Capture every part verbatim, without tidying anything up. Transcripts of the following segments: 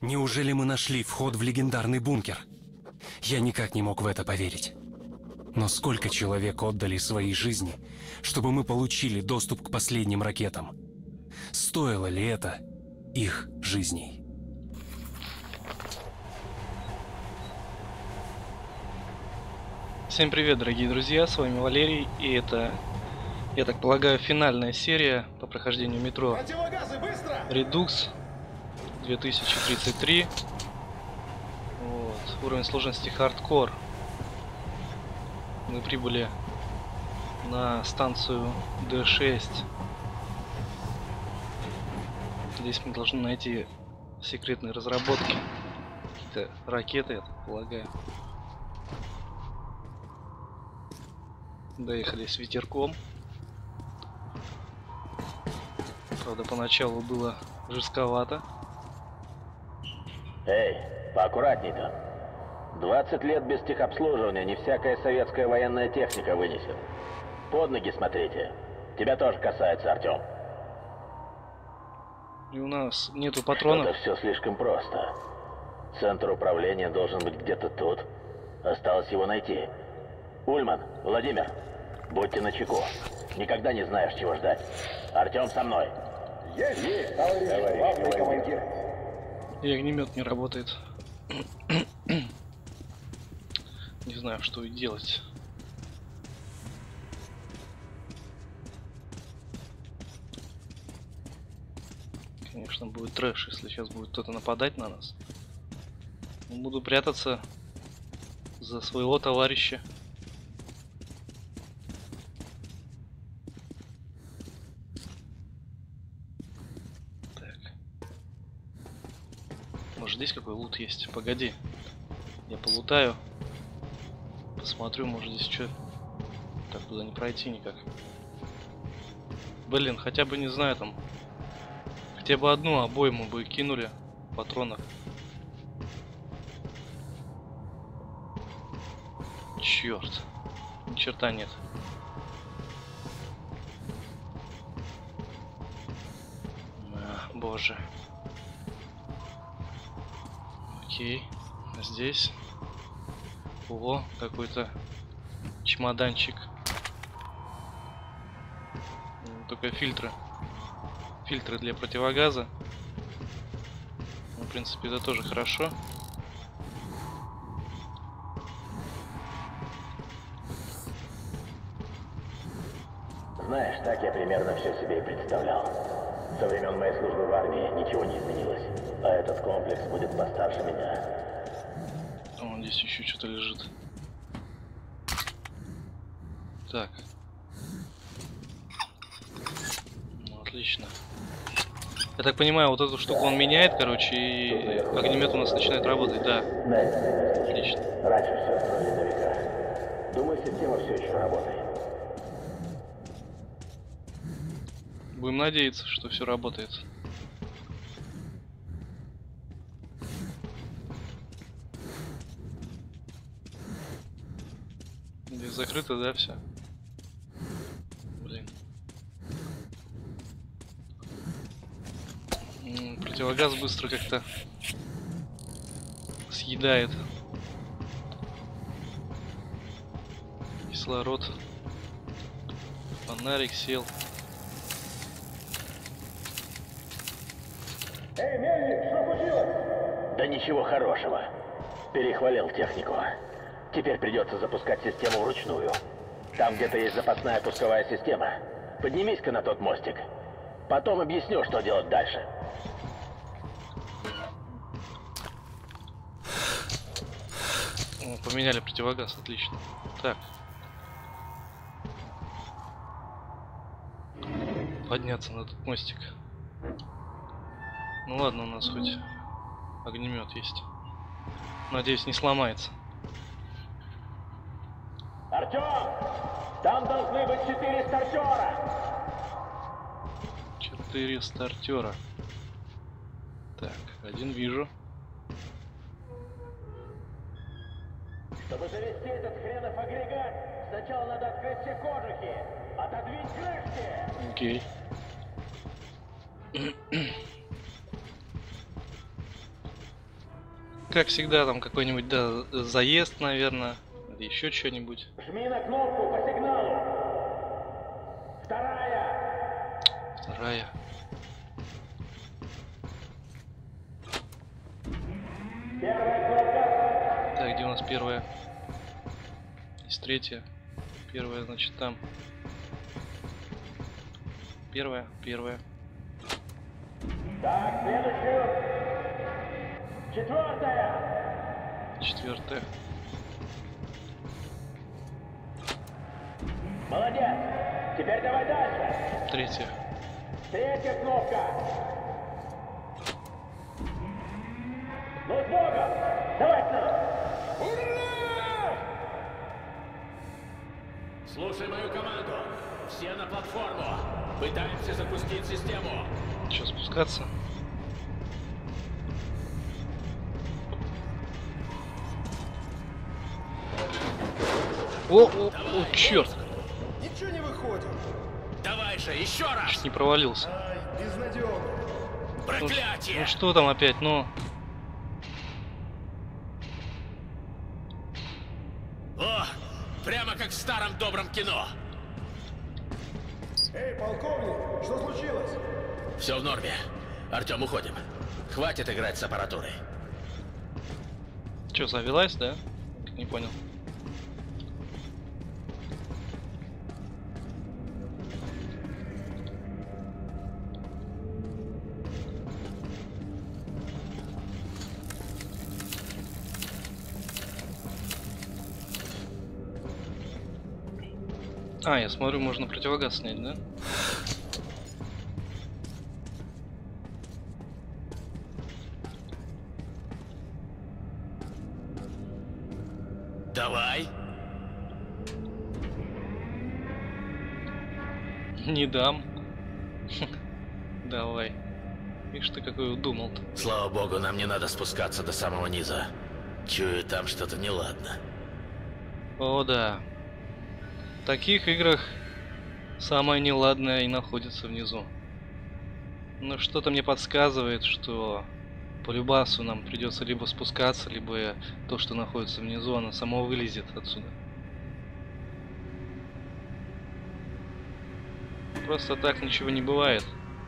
Неужели мы нашли вход в легендарный бункер? Я никак не мог в это поверить. Но сколько человек отдали свои жизни, чтобы мы получили доступ к последним ракетам? Стоило ли это их жизней? Всем привет, дорогие друзья, с вами Валерий, и это, я так полагаю, финальная серия по прохождению метро Redux две тысячи тридцать три. Вот, уровень сложности хардкор. Мы прибыли на станцию Д шесть. Здесь мы должны найти секретные разработки, какие-то ракеты, я так полагаю. Доехали с ветерком. Правда, поначалу было жестковато. Эй, поаккуратней там. двадцать лет без техобслуживания не всякая советская военная техника вынесет. Под ноги смотрите. Тебя тоже касается, Артем. И у нас нету патронов. Это все слишком просто. Центр управления должен быть где-то тут. Осталось его найти. Ульман, Владимир, будьте начеку. Никогда не знаешь, чего ждать. Артем со мной. Есть, есть, товарищ, главный командир. И огнемет не работает. Не знаю, что и делать. Конечно, будет трэш, если сейчас будет кто-то нападать на нас. Буду прятаться за своего товарища. Может, здесь какой лут есть? Погоди. Я полутаю. Посмотрю, может здесь что. Так, туда не пройти никак. Блин, хотя бы не знаю там. Хотя бы одну обойму бы кинули патронов. Черт. Ни черта нет. А, боже. Окей, здесь о, какой-то чемоданчик. Только фильтры. Фильтры для противогаза. Ну, в принципе, это тоже хорошо. Знаешь, так я примерно все себе и представлял. Со времен моей службы в армии ничего не изменилось. А этот комплекс будет постарше меня. О, здесь еще что-то лежит. Так. Ну, отлично. Я так понимаю, вот эту штуку он меняет, короче, и огнемет у нас начинает работать, да. Отлично. Раньше все строили на века. Думаю, система все еще работает. Будем надеяться, что все работает. Здесь закрыто, да, все? Блин. М, Противогаз быстро как-то съедает кислород. Фонарик сел. Эй, Мельник, что случилось? Да ничего хорошего. Перехвалил технику. Теперь придется запускать систему вручную. Там где-то есть запасная пусковая система. Поднимись-ка на тот мостик. Потом объясню, что делать дальше. О, поменяли противогаз, отлично. Так. Подняться на этот мостик. Ну ладно, у нас хоть огнемет есть. Надеюсь, не сломается. Артем! Там должны быть четыре стартера! Четыре стартера. Так, один вижу. Чтобы завести этот хренов агрегат, сначала надо открыть все кожухи. Отодвинь крышки! Окей. как всегда, там какой-нибудь, да, заезд, наверное, или еще что-нибудь. Жми на кнопку по сигналу. Вторая. Вторая. Так, где у нас первая? Есть третья. Первая, значит, там. Первая, первая. Так, следующую. Четвертая. Четвертая. Молодец. Теперь давай дальше. Третья. Третья кнопка. Ну, с Богом! Давай к нам! Ура! Слушай мою команду. Все на платформу. Пытаемся запустить систему. Что, спускаться? О, о, о, черт! Ничего не выходит. Давай же, еще раз. Чуть не провалился. Ай, безнадежно. Ну, Проклятие. ну что там опять, ну? О, прямо как в старом добром кино. Эй, полковник, что случилось? Все в норме. Артем, уходим. Хватит играть с аппаратурой. Что, завелась, да? Не понял. А, я смотрю, можно противогаз снять, да? Давай. Не дам. Давай. Видишь, ты какой удумал-то. Слава богу, нам не надо спускаться до самого низа. Чую, там что-то неладно. О, да. В таких играх самое неладное и находится внизу. Но что-то мне подсказывает, что по любасу нам придется либо спускаться, либо то, что находится внизу, оно само вылезет отсюда. Просто так ничего не бывает.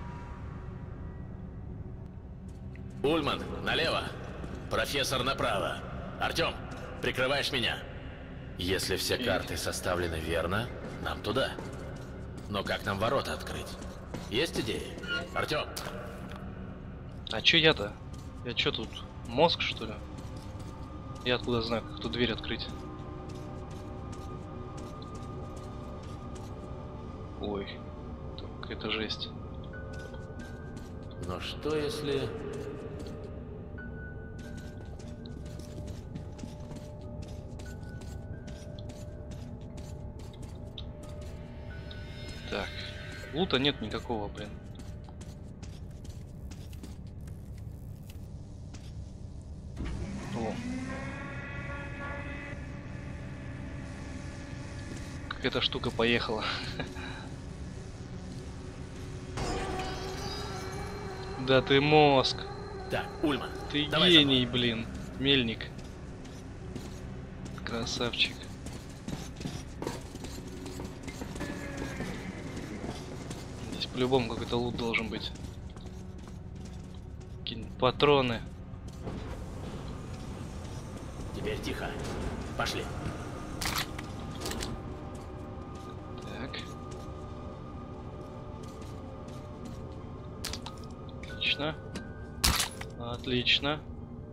Ульман, налево. Профессор направо. Артем, прикрываешь меня. Если все карты составлены верно, нам туда. Но как нам ворота открыть? Есть идеи? Артем! А чё я-то? Я чё тут? Мозг, что ли? Я откуда знаю, как эту дверь открыть? Ой, какая-то жесть. Но что если... Так, лута нет никакого, блин. О. Какая-то штука поехала. Да ты мозг. Так, Ульман, Ты давай гений, блин. Мельник. Красавчик. Здесь по-любому какой-то лут должен быть. Какие-нибудь патроны. Теперь тихо. Пошли. Так. Отлично. Отлично.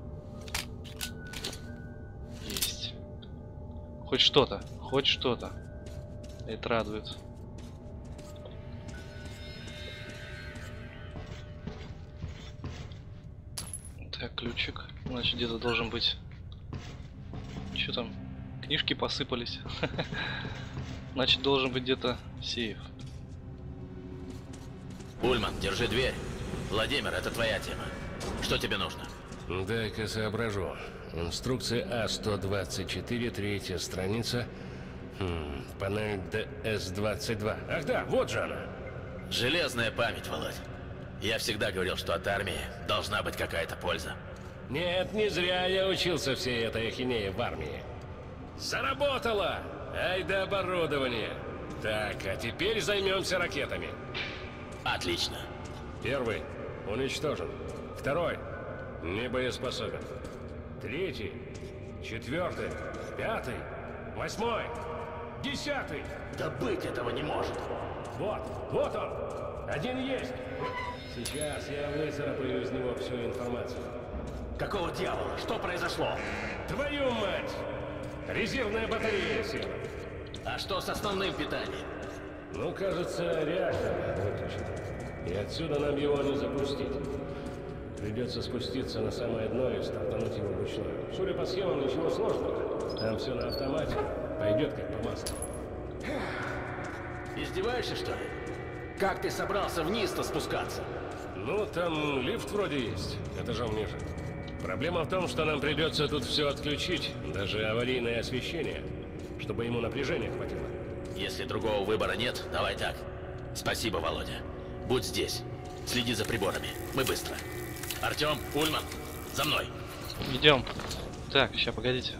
Есть. Хоть что-то. Хоть что-то. Это радует. Так, ключик. Значит, где-то должен быть. Что там? Книжки посыпались. Значит, должен быть где-то сейф. Ульман, держи дверь. Владимир, это твоя тема. Что тебе нужно? Дай-ка соображу. Инструкция А сто двадцать четыре, третья страница. Хм, панель Д С двадцать два. Ах да, вот же она. Железная память, Володь. Я всегда говорил, что от армии должна быть какая-то польза. Нет, не зря я учился всей этой ахинее в армии. Заработало! Ай да оборудование! Так, а теперь займемся ракетами. Отлично. Первый уничтожен. Второй не боеспособен. Третий, четвертый, пятый, восьмой, десятый. Да быть этого не может. Вот, вот он. Один есть. Сейчас я выцарапаю из него всю информацию. Какого дьявола? Что произошло? Твою мать! Резервная батарея села. А что с основным питанием? Ну, кажется, реактор выключен. И отсюда нам его не запустить. Придется спуститься на самое дно и стартануть его вручную. Судя по схемам, ничего сложного. Там все на автомате. Пойдет как по маслу. Издеваешься, что ли? Как ты собрался вниз-то спускаться? Ну, там лифт вроде есть. Этажом ниже. Проблема в том, что нам придется тут все отключить, даже аварийное освещение, чтобы ему напряжения хватило. Если другого выбора нет, давай так. Спасибо, Володя. Будь здесь. Следи за приборами. Мы быстро. Артем, Ульман, за мной. Идем. Так, сейчас погодите.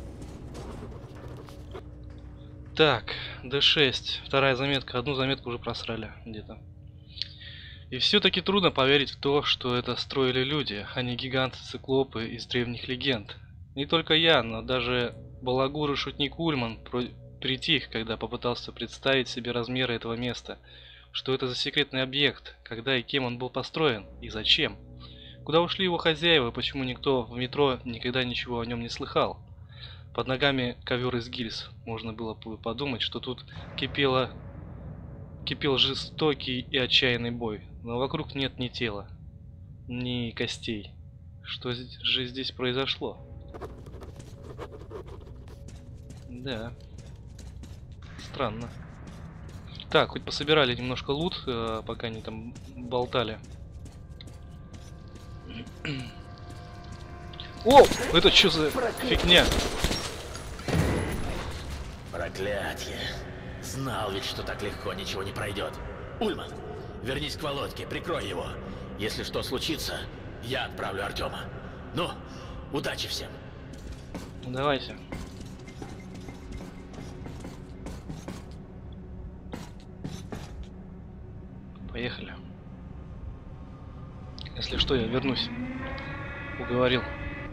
Так, дэ шесть. Вторая заметка. Одну заметку уже просрали где-то. И все-таки трудно поверить в то, что это строили люди, а не гиганты-циклопы из древних легенд. Не только я, но даже балагур и шутник Ульман притих, когда попытался представить себе размеры этого места. Что это за секретный объект, когда и кем он был построен, и зачем. Куда ушли его хозяева, почему никто в метро никогда ничего о нем не слыхал. Под ногами ковер из гильз. Можно было бы подумать, что тут кипело... кипел жестокий и отчаянный бой. Но вокруг нет ни тела, ни костей. Что же здесь произошло? Да. Странно. Так, хоть пособирали немножко лут, пока они там болтали. О! Это что за фигня? Проклятье. Знал ведь, что так легко ничего не пройдет. Ульман, вернись к Володьке, прикрой его. Если что случится, я отправлю Артема. Ну, удачи всем. Давайте. Поехали. Если что, я вернусь. Уговорил.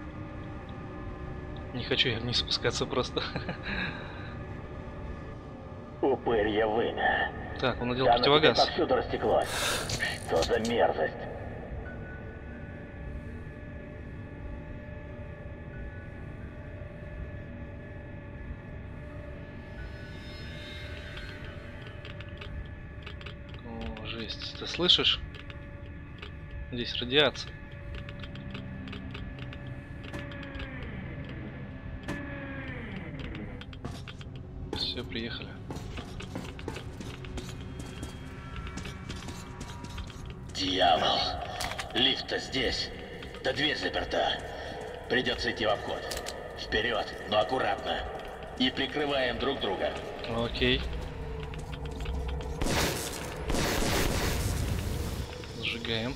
Не хочу я вниз спускаться просто. Упырье вымя. Так, он надел Да, противогаз. повсюду растеклось. Что за мерзость? О, жесть. Ты слышишь? Здесь радиация. Все, приехали. Дьявол. Лифт-то здесь. Да дверь заперта. Придется идти в обход. Вперед, но аккуратно. И прикрываем друг друга. Окей. Сжигаем.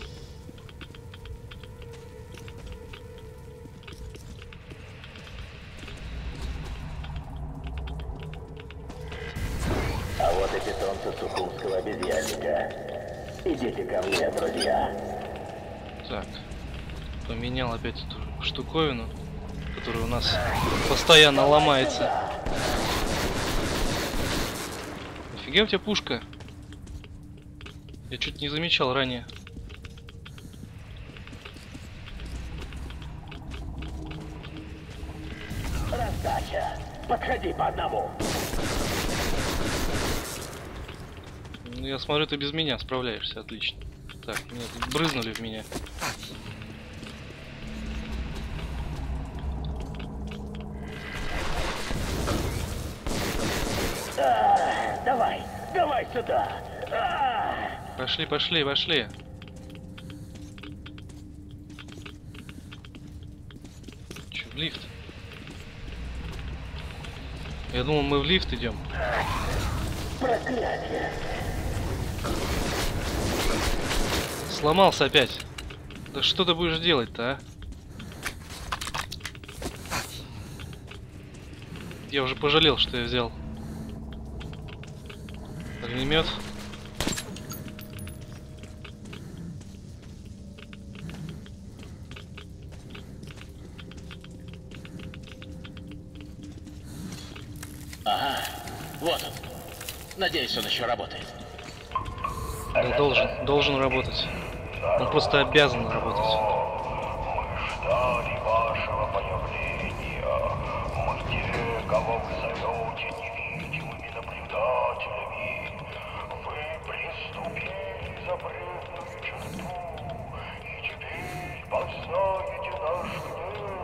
А вот и питомцы сухумского обезьянника. Идите ко мне, друзья. Так. Поменял опять эту штуковину, которая у нас постоянно ломается. Нифига у тебя пушка. Я чуть не замечал ранее. Раздача. Подходи по одному. Ну, я смотрю, ты без меня справляешься, отлично. Так, меня тут брызнули в меня. А, давай, давай сюда. А. Пошли, пошли, пошли. Че, в лифт? Я думал, мы в лифт идем. Проклятие. Сломался опять. Да что ты будешь делать-то, а? Я уже пожалел, что я взял огнемет. Ага, вот он. Надеюсь, он еще работает. Да, должен, должен работать. Он просто обязан работать. Ждали вашего появления. Мы те, кого вы зовете невидимыми наблюдателями. Вы приступили запретную черту, и теперь познаете наш гнев.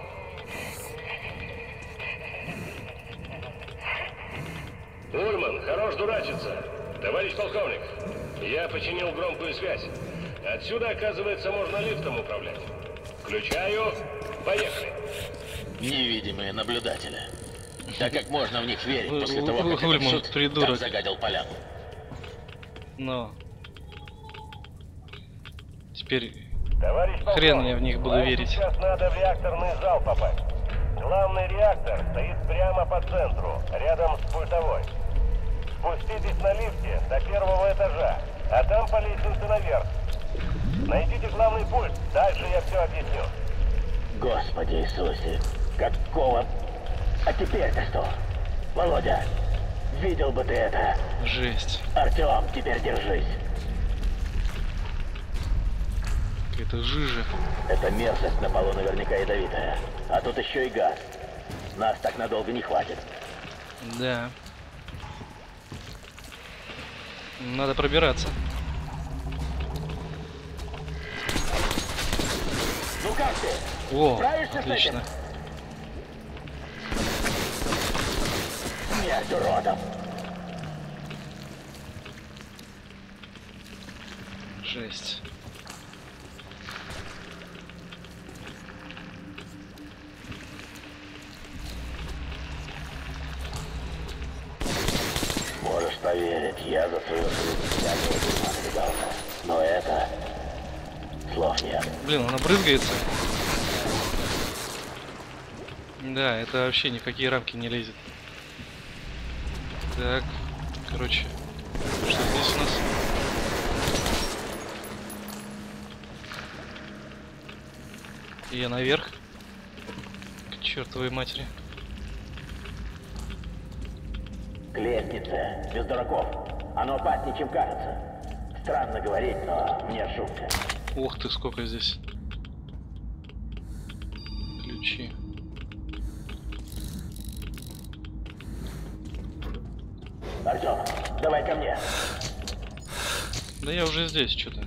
Ульман, хорош дурачиться. Товарищ полковник, я починил громкую связь. Отсюда, оказывается, можно лифтом управлять. Включаю. Поехали. Невидимые наблюдатели. Да как можно в них верить У- после у- того, как Ульман, этот шут придурок. так загадил поляну? Но теперь Товарищ хрен полковник, я в них буду вам верить. Сейчас надо в реакторный зал попасть. Главный реактор стоит прямо по центру, рядом с пультовой. Спуститесь на лифте до первого этажа, а там по лестнице наверх. Найдите главный пульт, дальше я все объясню. Господи Иисусе, какого... А теперь-то что? Володя, видел бы ты это. Жесть. Артем, теперь держись. Какая-то жижа. Эта мерзость на полу наверняка ядовитая. А тут еще и газ. Нас так надолго не хватит. Да. Надо пробираться. Ну как ты? О, Справишься с отлично. Смерть уродом. Жесть. Можешь поверить, я за свою жизнь всякого дерьма навидался. Но это... Слов нет. Блин, она брызгается. Да, это вообще ни в какие рамки не лезет. Так, короче, что здесь у нас? И я наверх. К чертовой матери. К лестнице, без дураков. Оно опаснее, чем кажется. Странно говорить, но мне шутка. Ух ты, сколько здесь. Ключи. Артем, давай ко мне. Да я уже здесь, что-то.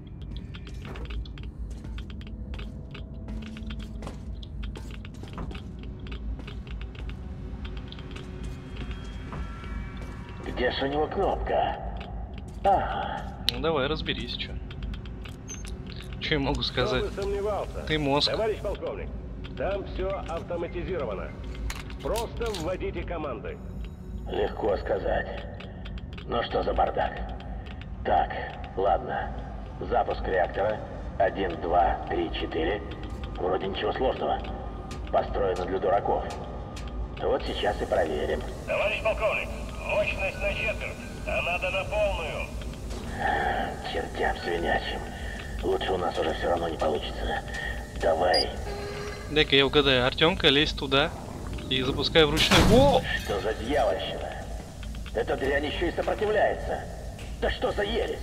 Где ж у него кнопка? Ага. Ну давай, разберись, что. Что я могу Кто сказать? бы сомневался. Ты мозг. Товарищ полковник, там все автоматизировано. Просто вводите команды. Легко сказать. Ну что за бардак? Так, ладно. Запуск реактора. Один, два, три, четыре. Вроде ничего сложного. Построено для дураков. Вот сейчас и проверим. Товарищ полковник, мощность на четверть, а надо на полную. Чертям свинячим. Лучше у нас уже все равно не получится. Давай. Дай-ка я угадаю. Артемка, лезь туда и запускай вручную. О! Что за дьявольщина? Эта дрянь еще и сопротивляется. Да что за ересь?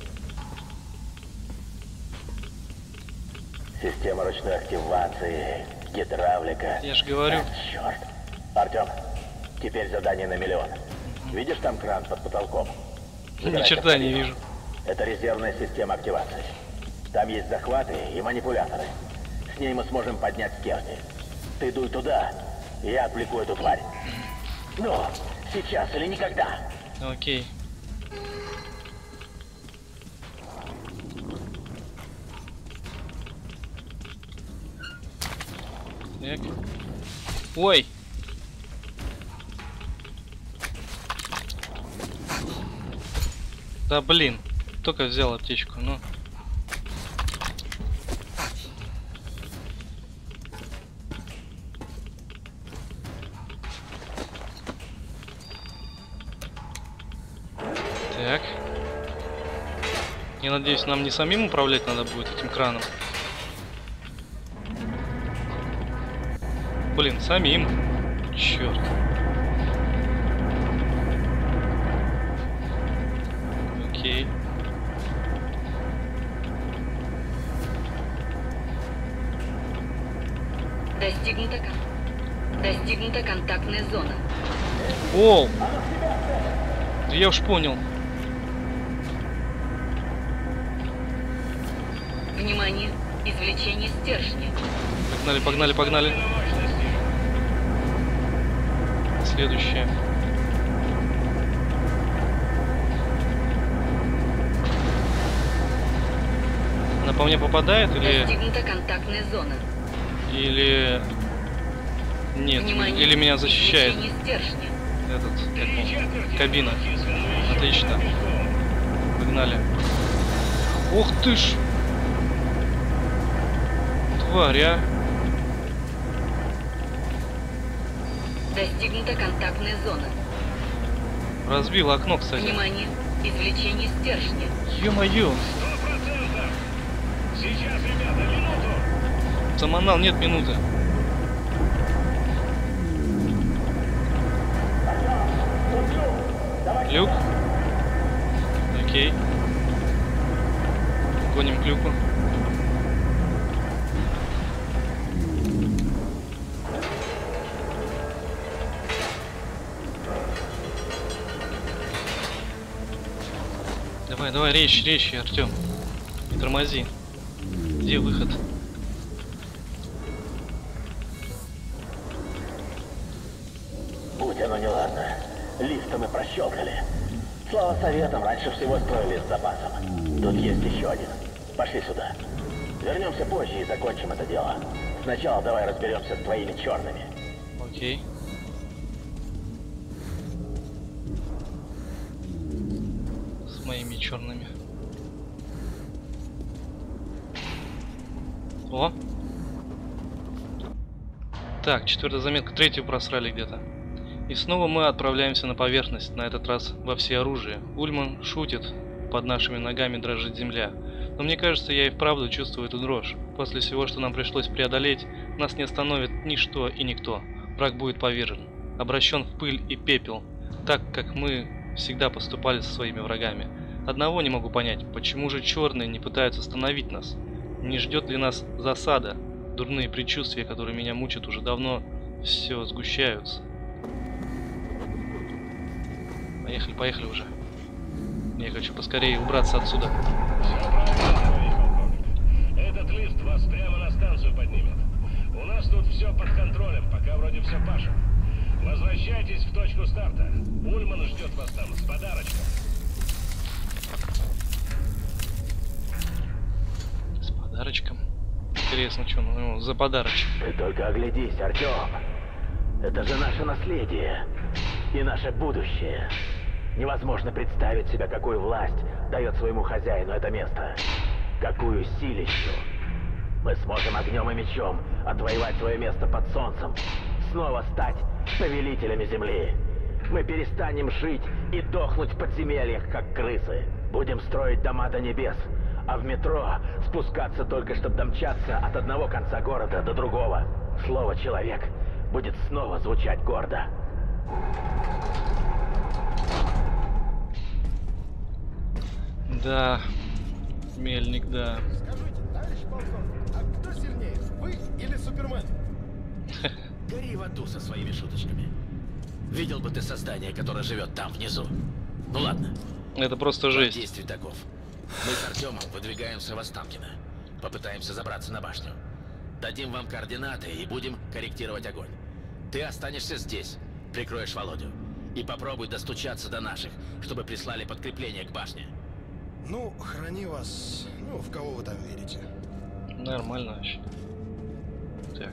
Система ручной активации, гидравлика. Я ж говорю. А, черт. Артем, теперь задание на миллион. Видишь там кран под потолком? Ни Забирайся черта в не кабину. вижу. Это резервная система активации. Там есть захваты и манипуляторы. С ней мы сможем поднять стержни. Ты дуй туда, и я отвлеку эту тварь. Ну, сейчас или никогда. Окей. Так. Ой! Да блин, только взял аптечку, ну. Так. Я надеюсь, нам не самим управлять надо будет этим краном. Блин, самим. Черт. Окей. Достигнута, кон... Достигнута контактная зона. О! Да я уж понял. Внимание! Извлечение стержня. Погнали, погнали, погнали. Следующее. Она по мне попадает или... Достигнута контактная зона. Или... Нет, Внимание, или меня защищает извлечение стержня. этот, как он, кабина. Отлично. Погнали. Ух ты ж! Тварь, а! Достигнута контактная зона. Разбил окно, кстати. Внимание! Извлечение стержня. Ё-моё! Сейчас, ребята, минуту! Заманал, нет минуты. Люк. Окей. Гоним к люку. Давай, давай, речь, речь, Артём. Не тормози. Где выход? Будь оно неладно. Лифт-то мы прощелкали. Слава советам, раньше всего строили с запасом. Тут есть еще один. Пошли сюда. Вернемся позже и закончим это дело. Сначала давай разберемся с твоими черными. Окей. С моими черными. О! Так, четвертая заметка, третью просрали где-то. И снова мы отправляемся на поверхность, на этот раз во всеоружие. Ульман шутит, под нашими ногами дрожит земля. Но мне кажется, я и вправду чувствую эту дрожь. После всего, что нам пришлось преодолеть, нас не остановит ничто и никто. Враг будет повержен, обращен в пыль и пепел, так как мы всегда поступали со своими врагами. Одного не могу понять, почему же черные не пытаются остановить нас? Не ждет ли нас засада? Дурные предчувствия, которые меня мучат уже давно, все сгущаются. Поехали, поехали уже. Я хочу поскорее убраться отсюда. Все правильно, полковник. Этот лифт вас прямо на станцию поднимет. У нас тут все под контролем, пока вроде все пашет. Возвращайтесь в точку старта. Ульман ждет вас там с подарочком. С подарочком? Интересно, что ну, за подарочек? Ты только оглядись, Артём. Это же наше наследие и наше будущее. Невозможно представить себе, какую власть дает своему хозяину это место. Какую силищу. Мы сможем огнем и мечом отвоевать свое место под солнцем. Снова стать повелителями земли. Мы перестанем жить и дохнуть в подземельях, как крысы. Будем строить дома до небес. А в метро спускаться только, чтобы домчаться от одного конца города до другого. Слово «человек» будет снова звучать гордо. Да, мельник, да. Скажите, товарищ полковник, а кто сильнее, вы или Супермен? Гори в аду со своими шуточками. Видел бы ты создание, которое живет там внизу. Ну ладно. Это просто жесть. Действий таков. Мы с Артемом выдвигаемся в Останкино. Попытаемся забраться на башню. Дадим вам координаты и будем корректировать огонь. Ты останешься здесь, прикроешь Володю. И попробуй достучаться до наших, чтобы прислали подкрепление к башне. Ну, храни вас, ну, в кого вы там верите. Нормально вообще. Так.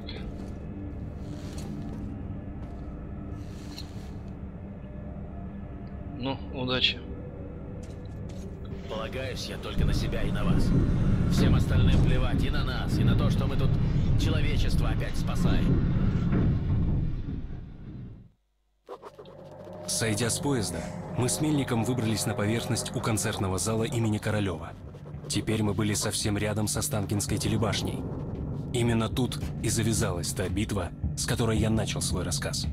Ну, удачи. Полагаюсь я только на себя и на вас. Всем остальным плевать и на нас, и на то, что мы тут человечество опять спасаем. Сойдя с поезда, мы с Мельником выбрались на поверхность у концертного зала имени Королева. Теперь мы были совсем рядом с Останкинской телебашней. Именно тут и завязалась та битва, с которой я начал свой рассказ.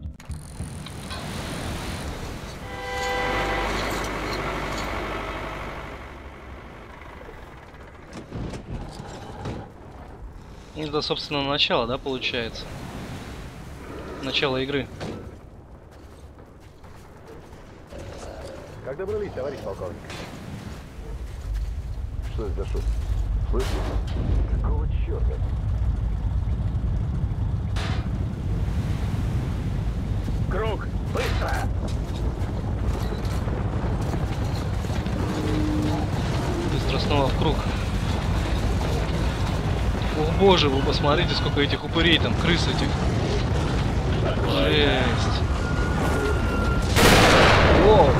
Это, собственно, начало, да, получается? Начало игры. Как добрались, товарищ полковник? Что это за шум? Слышите? Какого черта? Круг! Быстро! Быстро снова в круг. О боже, вы посмотрите, сколько этих упырей там, крыс этих. Жесть. Воу.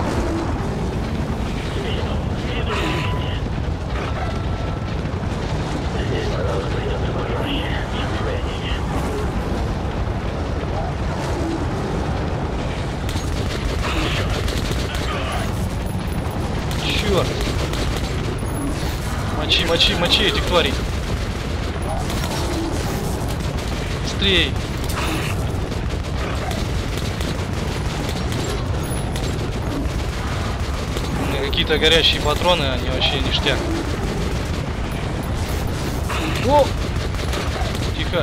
Черт. Мочи, мочи, мочи этих тварей. Быстрей. Какие-то горящие патроны, они вообще ништяк. О! Тихо.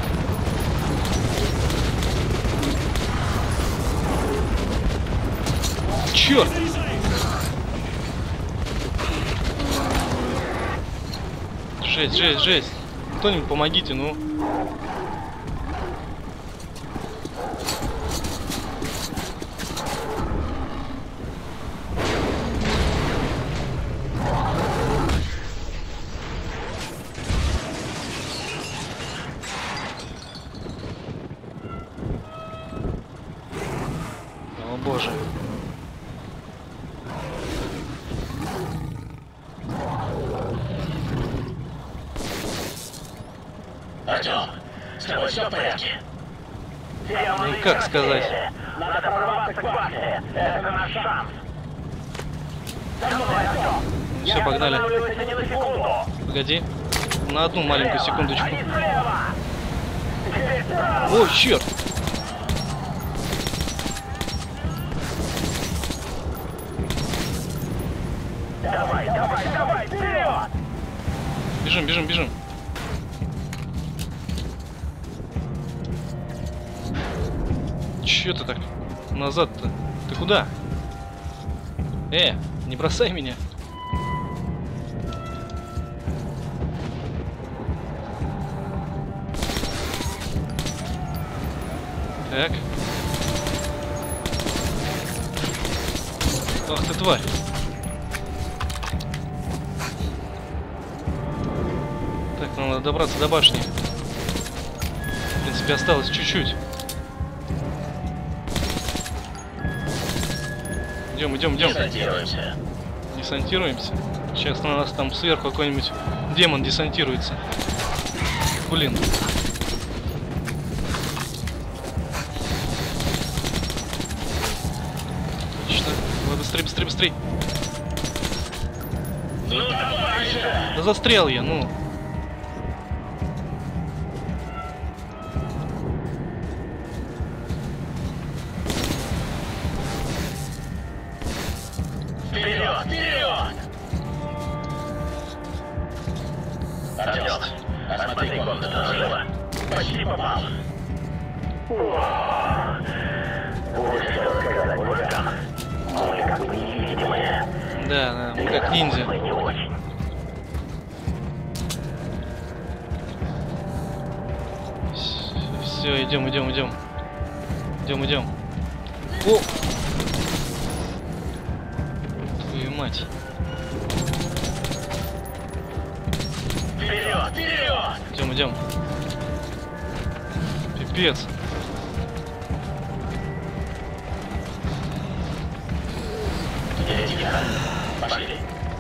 Черт! Жесть, жесть, жесть. Кто-нибудь помогите, ну. О боже. Артём, с тобой все в порядке? Ну как сказать? Надо прорваться к башне. Это наш шанс. Все, погнали. Погоди. На одну маленькую секундочку. О, черт! Давай, давай, давай, вперед! Бежим, бежим, бежим. Че ты так назад-то? Ты куда? Э, не бросай меня. Так. Ах ты тварь. Так, нам надо добраться до башни. В принципе, осталось чуть-чуть. Идем, идем, идем. Десантируемся. Десантируемся. Сейчас на нас там сверху какой-нибудь демон десантируется. Блин. Отлично. Давай быстрее, быстрее, быстрее. Ну давай же! Да застрял я, ну. Вперед, вперед! Артём, осмотри комнату взрыва. Почти попал. Вот что сказать мужикам. Мы как бы невидимые. Да, да, мы как ниндзя. Мы не очень. Все, идем, идем, идем. Идем, идем. О! Твою мать. Вперед, вперед! Идем, идем. Пипец. Тихо. Пошли.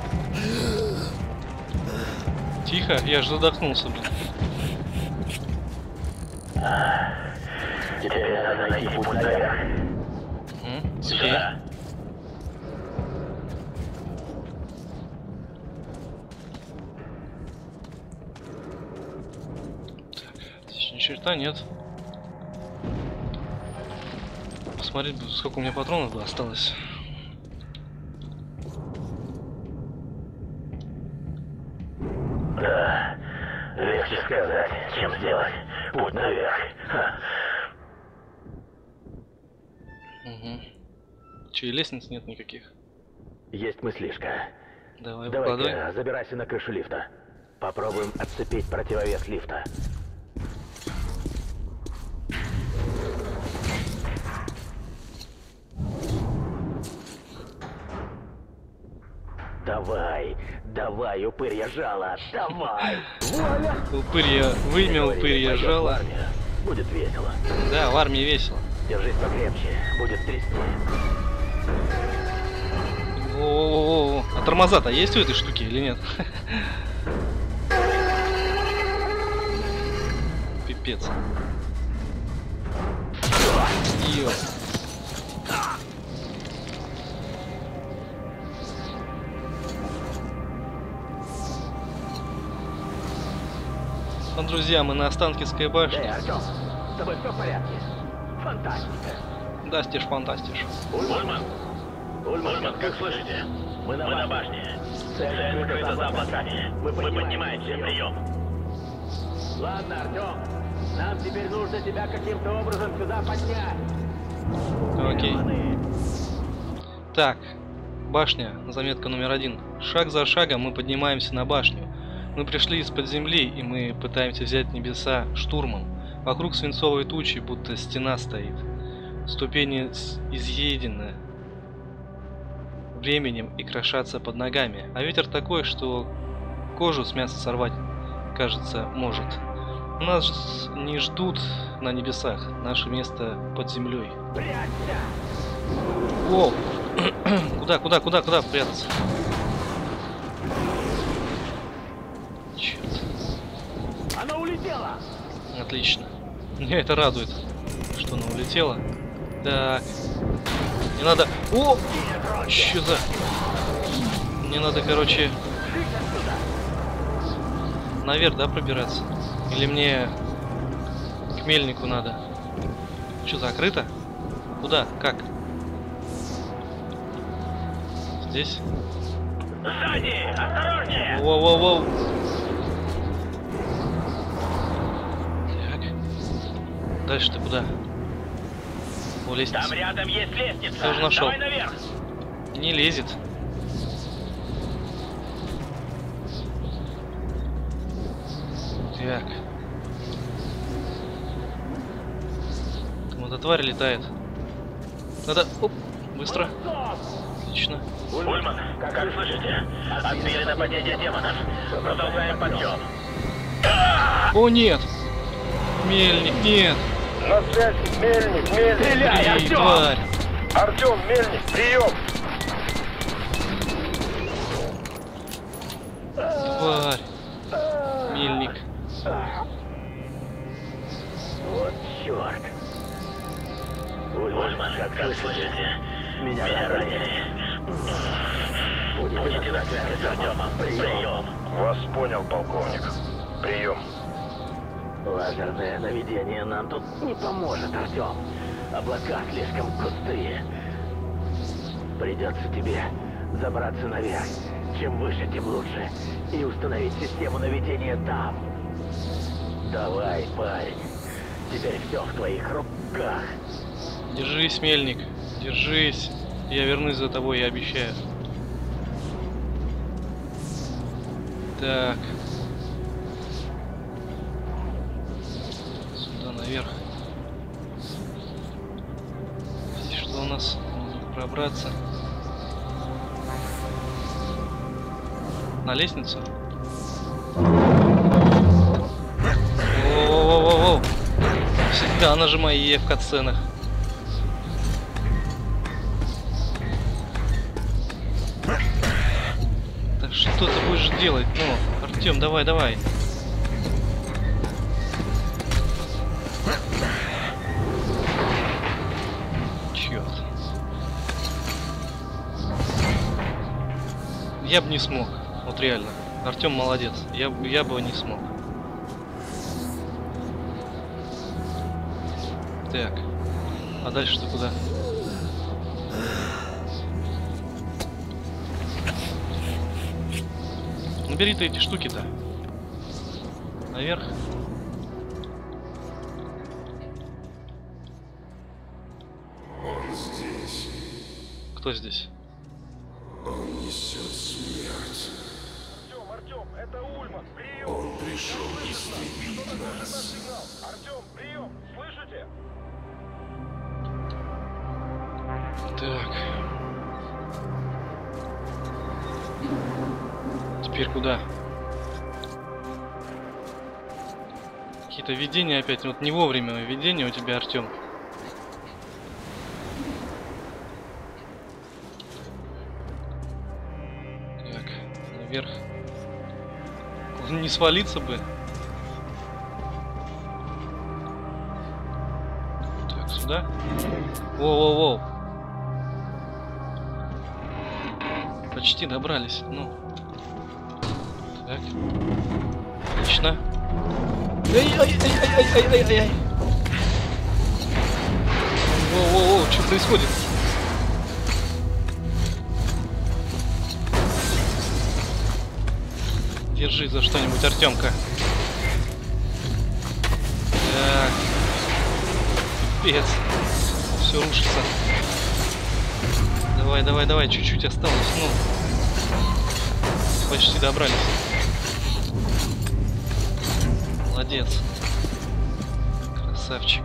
Тихо, я же задохнулся, блин. Теперь надо найти путь наверх. Угу. Сюда. Здесь ни черта нет. Посмотреть, сколько у меня патронов бы осталось. Да, легче сказать, чем сделать. Путь наверх. Ха. Угу. Че, и лестниц нет никаких? Есть мыслишка. Давай, выкладывай. Давай-ка забирайся на крышу лифта. Попробуем отцепить противовес лифта. Давай, давай, упырья жало, давай! Воля! Упырья, вымя упырья жало. Будет весело. Да, в армии весело. Держись покрепче, будет трясти. О-о-о-о. А тормоза-то есть у этой штуки или нет? Пипец. Ё. Ну, друзья, мы на Останкинской башне. Эй, Артём, с тобой все в порядке? Фантастика. Дастиш, фантастиш. Ульман! Ульман, как слышите? Мы на, Мы на башне. Цель скрыта за облаками. Мы, Мы поднимаемся. Прием. Ладно, Артём. Нам теперь нужно тебя каким-то образом сюда поднять. Окей. Так, башня, заметка номер один. Шаг за шагом мы поднимаемся на башню. Мы пришли из-под земли, и мы пытаемся взять небеса штурмом. Вокруг свинцовой тучи, будто стена стоит. Ступени изъедены временем и крошатся под ногами. А ветер такой, что кожу с мяса сорвать, кажется, может. Нас не ждут на небесах. Наше место под землей. Воу! Куда, куда, куда, куда прятаться? Черт. Она улетела! Отлично. Меня это радует, что она улетела. Так. Не надо... О! Чё за... Мне надо, короче... Наверх, да, пробираться? Или мне... К мельнику надо? Чё, закрыто? Куда? Как? Здесь? Сзади! Осторожнее! Воу-воу-воу! Так. Дальше ты куда? О, лестница. Там рядом есть лестница. Я уже нашел. Давай наверх. Не лезет. Так. Там эта тварь летает. Надо... Оп, быстро. Отлично. Ульман, как, как слышите? Отбили нападение демонов. Продолжаем подъем. О, нет! Мельник, нет! На связи, мельник, мельник. Стреляй, Эй, Артём! тварь! Артём, мельник, прием. Тварь! Мельник. Вот черт. Ульман, как, как слышите? Меня, Меня ранили. Будете на связи с Артёмом. Прием. Вас понял, полковник. Прием. Лазерное наведение нам тут не поможет, Артём. Облака слишком густые. Придется тебе забраться наверх. Чем выше, тем лучше. И установить систему наведения там. Давай, парень. Теперь все в твоих руках. Держись, мельник. Держись. Я вернусь за тобой, я обещаю. Так. Сюда наверх. Здесь что у нас? Нужно пробраться. На лестницу? Воу-воу-воу-воу. Всегда нажимай Е в катсценах. Так что ты будешь делать? Ну, Артём, давай, давай. Чёрт. Я бы не смог. Вот реально. Артем молодец. Я, я бы не смог. Так. А дальше-то куда? Набери ты эти штуки-то. Наверх. Он здесь. Кто здесь? Он несет смерть. Артем, Артем, это Ульман, прием! Он пришел истребить нас. Сигнал. Артем, прием! Слышите? Так. Теперь куда? Какие-то видения опять. Вот не вовремя видения у тебя, Артем. Так, наверх. Не свалиться бы. Так, сюда. Воу-воу-воу. Почти добрались. Ну. Так. Отлично. Ай-яй-яй-яй-яй-яй-яй. Воу-воу-воу, что происходит? Держи за что-нибудь, Артемка. Так. Пипец. Все рушится. Давай, давай, давай, чуть-чуть осталось. Ну. Почти добрались. Молодец. Красавчик.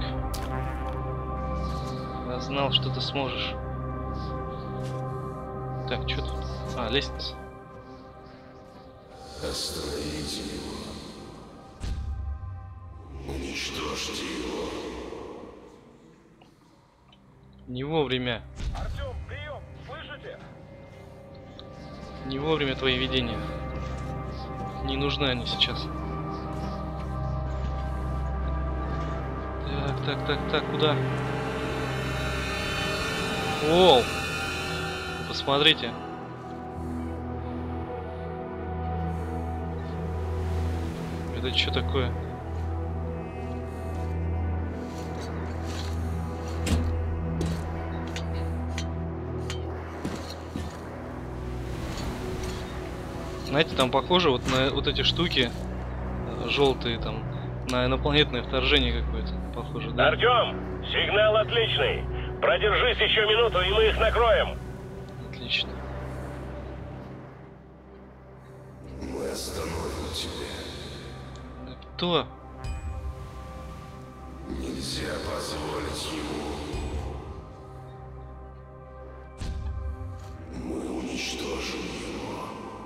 Я знал, что ты сможешь. Так, что тут? А, лестница. Остановите его. Уничтожьте его. Не вовремя. Артем, прием! Слышите? Не вовремя твои видения. Не нужны они сейчас. Так, так, так, так, куда? Оу! Посмотрите. Это что такое? Знаете, там похоже вот на вот эти штуки желтые, там на инопланетное вторжение какое-то похоже, да? Артем, сигнал отличный. Продержись еще минуту, и мы их накроем. Отлично. Мы остановим тебя. Кто? Нельзя позволить ему. Мы уничтожим его.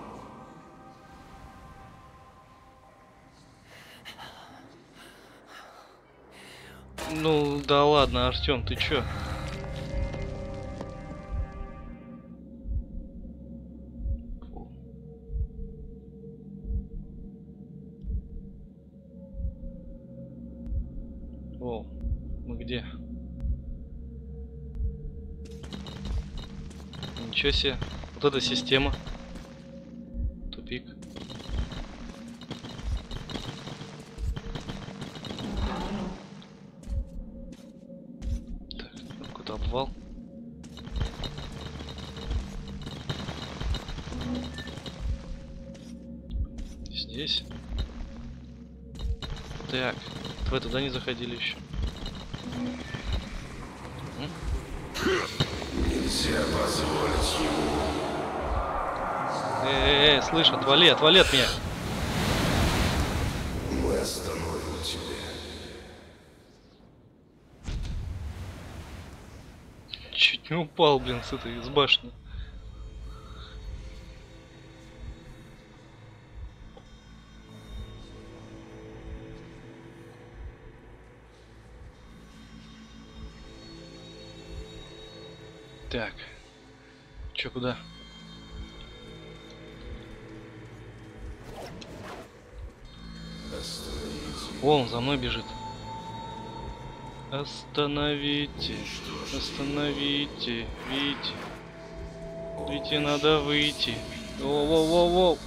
Ну да ладно, Артем, ты чё? О, мы где? Ничего себе. Вот эта система. Тупик. Так, какой-то обвал. Здесь. Так, вы туда не заходили еще. Нельзя позволить ему. Эй, эй, слышь, отвали, отвали от меня. Мы остановим тебя. Чуть не упал, блин, с этой, с башни. Так, чё, куда? О, он за мной бежит. Остановите, остановите, Вите. Вите надо выйти. Воу-воу-воу-воу.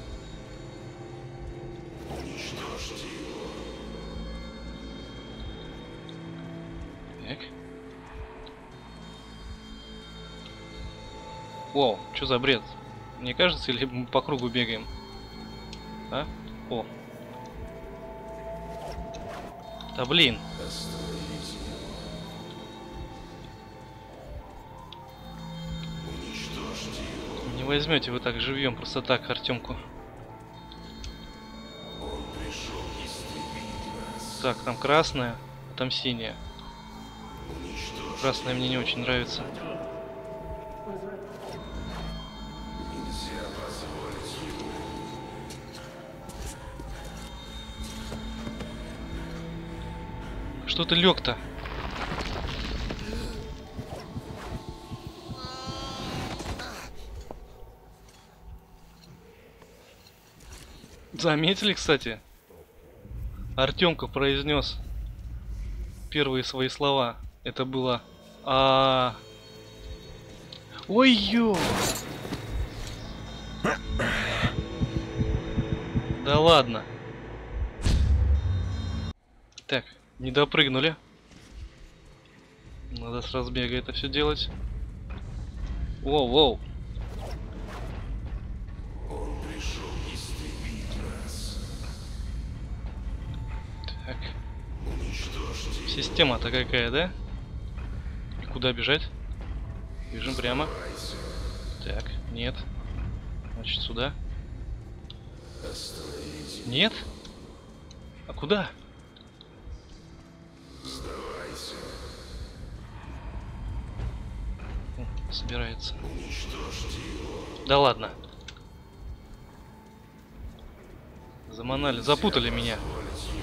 Уничтожьте его. Так. Воу, что за бред? Мне кажется, или мы по кругу бегаем? А? О. Да блин. Остановите его. Уничтожьте его. Не возьмете вы так живьем просто так Артемку. Он пришел истребить нас. Так, там красная, а там синяя. Уничтожьте. Красная мне не очень нравится. Нельзя позволить ему. Что ты лег-то? Заметили, кстати? Артемка произнес первые свои слова. Это было а. Ой-ё! Да ладно. Так, не допрыгнули. Надо с разбега это все делать. Воу-воу. Он пришел истребить нас. Так. Уничтожьте. Система-то какая, да? И куда бежать? Бежим прямо. Так, нет. Значит, сюда. Остановите. Нет? А куда? Сдавайся. О, собирается. Уничтожьте его. Да ладно. Заманали, запутали меня. Позволить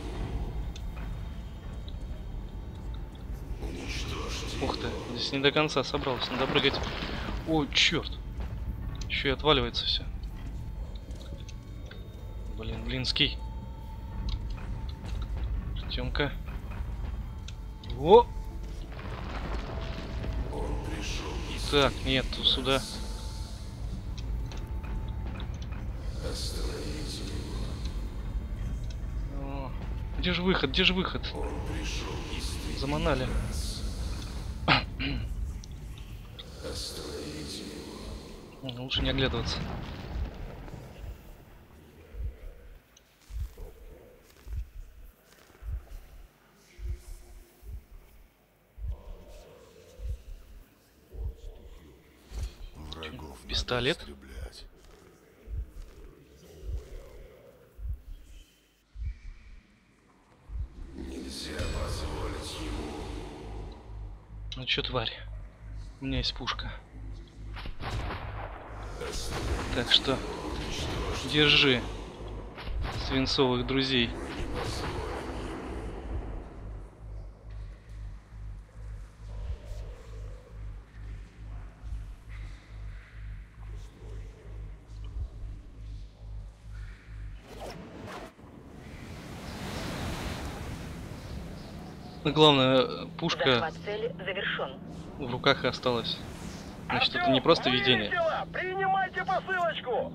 ему. Уничтожьте. Ух ты, здесь не до конца собрался, надо прыгать. О, черт. Еще и отваливается все. Блин, блинский. Артемка. О! Он пришел Так, нет, тут сюда. Остановите его. О, где же выход? Где же выход? Он пришел истребить Заманали. нас. Остановите его. Лучше не оглядываться. Врагов надо Пистолет? истреблять. Нельзя позволить ему. Ну чё, тварь? У меня есть пушка. Так что держи свинцовых друзей. Но главное, пушка Захват цели завершен. в руках и осталась. Значит, это не просто видение. Принимайте посылочку!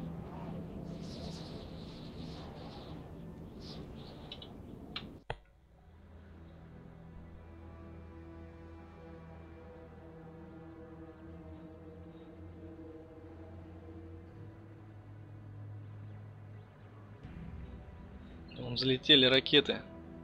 Там взлетели ракеты.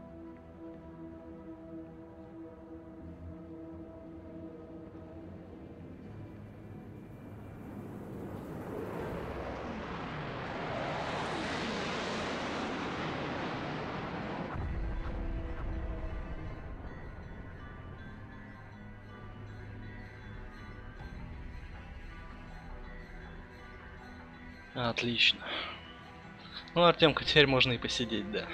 Отлично. Ну, Артемка, теперь можно и посидеть, да.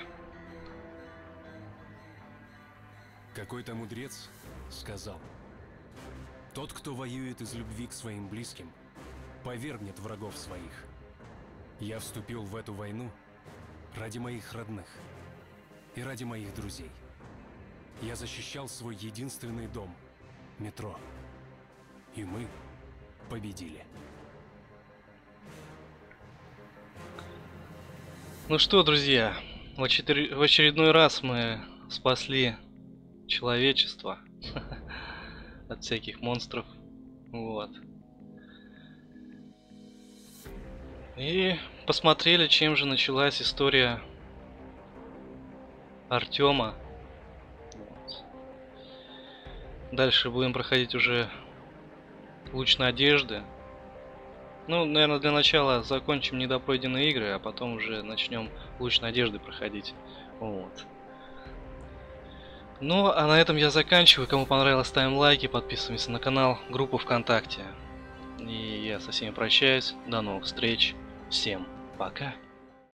Какой-то мудрец сказал: тот, кто воюет из любви к своим близким, повергнет врагов своих. Я вступил в эту войну ради моих родных и ради моих друзей. Я защищал свой единственный дом — метро. И мы победили. Ну что, друзья, в, очер... в очередной раз мы спасли человечество от всяких монстров. Вот. И посмотрели, чем же началась история Артема. Вот. Дальше будем проходить уже Луч Надежды. Ну, наверное, для начала закончим недопройденные игры, а потом уже начнем Луч Надежды проходить. Вот. Ну, а на этом я заканчиваю. Кому понравилось, ставим лайки, подписываемся на канал, группу ВКонтакте. И я со всеми прощаюсь. До новых встреч. Всем пока.